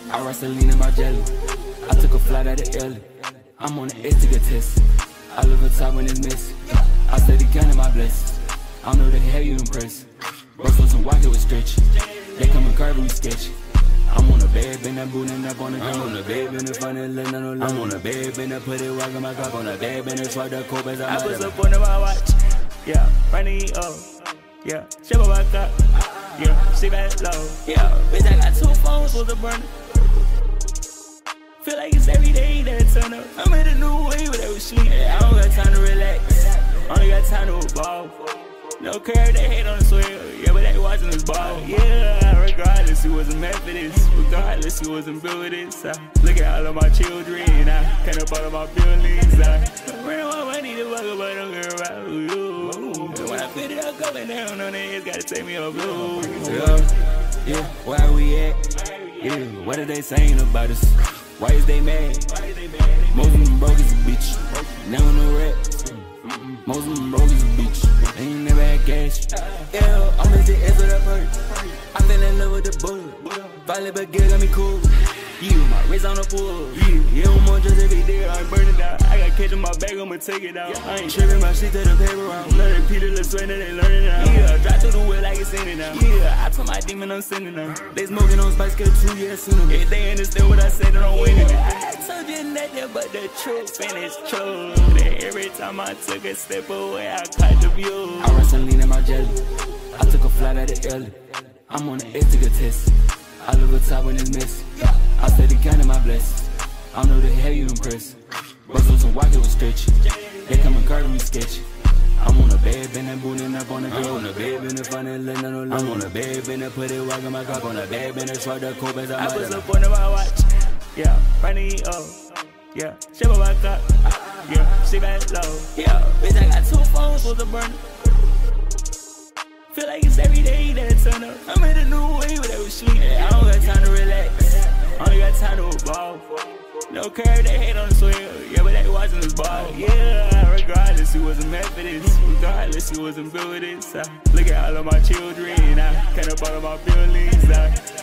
I rest and lean in my jelly. I took a flight out of Ellie. I'm on the edge to get Tessy. I live on top when it's messy. I steady counting my blessings. I don't know the hell you impress. Bros on some walk, it was stretchy. They come in curvy, we sketchy. I'm on a bed, been that bootin' up on the ground. I'm on the bed, been the funny, letting no love. I'm on the bed, been the put it, walking my cup on the bed, been the truck, the cold as I put some phone in my watch. Yeah, running up. Yeah, ship up my cup. Yeah, sit back low. Yeah, bitch, I got 2 phones for the burner. Feel like it's every day that I turn up. I'm in a new way with every sleep. I don't got time to relax. Only got time to ball. No care, they hate on the swell. Yeah, but they watching us ball. Yeah, regardless, he wasn't meant for this. Regardless, he wasn't built with this. Look at all of my children. I can't up all of my buildings. I ran my money to fuck up, but I don't care about you. When I fit it up, going down on it, it's gotta take me off blue. Yeah, where we at? Yeah, what are they saying about us? Why is they mad? Most of them broke as a bitch. Never no rap. Most of them broke as a bitch. They ain't never had cash. Yeah, I'm in the edge of that bird. I fell in love with the bullet. Finally, but girl got me cool. Yeah, my wrist on the pool. Yeah, I'm on just every day. I'm burning down. I got catch in my bag, I'ma take it out. I ain't tripping my shit to the paper round. Learning Peter, the sweat, they learning it out. Yeah, drive through the wheel like it's in it now. Yeah, I told my demon I'm sending them. They smoking on spice, get 2 years sooner. If they understand what I said, they don't win it. I told you nothing but the truth, and it's true. That every time I took a step away, I caught the view. I rest and lean in my jelly. I took a flight out of Ellie. I'm on the edge to get Tessy. I live on top when it's messy. I steady counting my blessings. I don't know the hell you impress. Bros on some walk, it was stretchy. They come in curvy, we sketchy. I'm on the bed, been that bootin' up on the girl. I'm on the bed, been the funny, letting no love. I'm on the bed, been the put it, walking my cup on the bed, been the truck, the cold as I put some phone in my watch. Yeah, running up. Yeah, ship up my cup. Yeah, sit back low. Yeah, bitch, I got 2 phones for the burner. Feel like it's every day that I turn up. I'm in a new way with every sleep. I don't got time to relax. Only got time to ball. No care, they hate on the swell. Yeah, but they watching us ball. Yeah, regardless, he wasn't meant for this. Regardless, he wasn't built with this. Look at all of my children. I can't up all of my buildings.